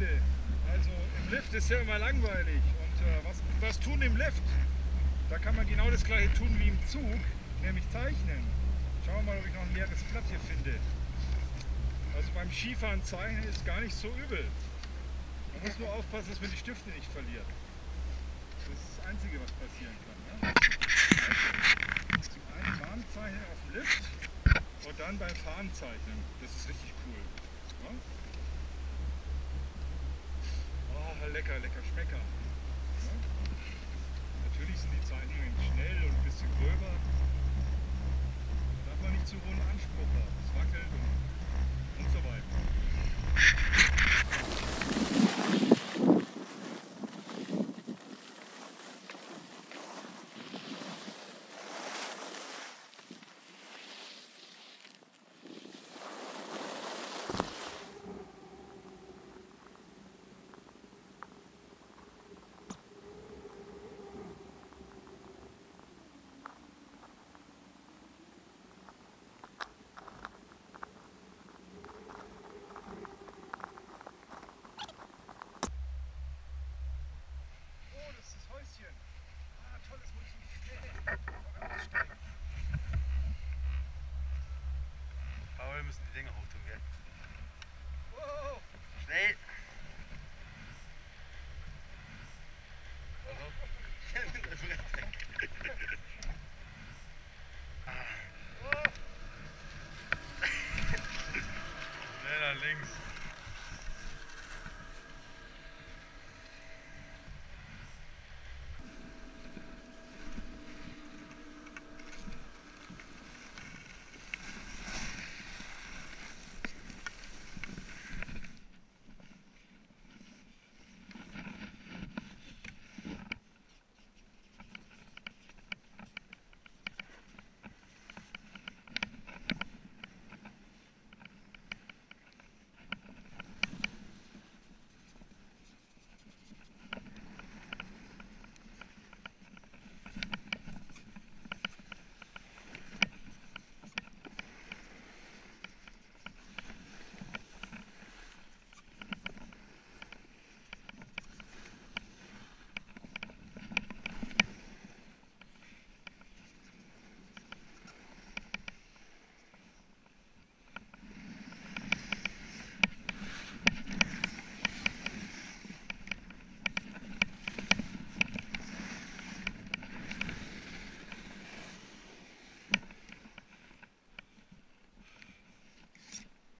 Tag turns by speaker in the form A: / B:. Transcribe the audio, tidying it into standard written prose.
A: Freunde, also im Lift ist ja immer langweilig. Und was tun im Lift? Da kann man genau das gleiche tun wie im Zug, nämlich zeichnen. Schauen wir mal, ob ich noch ein leeres Blatt hier finde. Also beim Skifahren zeichnen ist gar nicht so übel. Man muss nur aufpassen, dass man die Stifte nicht verliert. Das ist das Einzige, was passieren kann. Ne? Also, zum einen Warnzeichnen auf dem Lift und dann beim Fahren zeichnen. Das ist richtig cool. Ne? Oh, lecker, lecker Schmecker. Ne? Natürlich sind die Zeichnungen schnell und ein bisschen gröber. Da darf man nicht zu hohen Anspruch haben. Es wackelt und so weiter.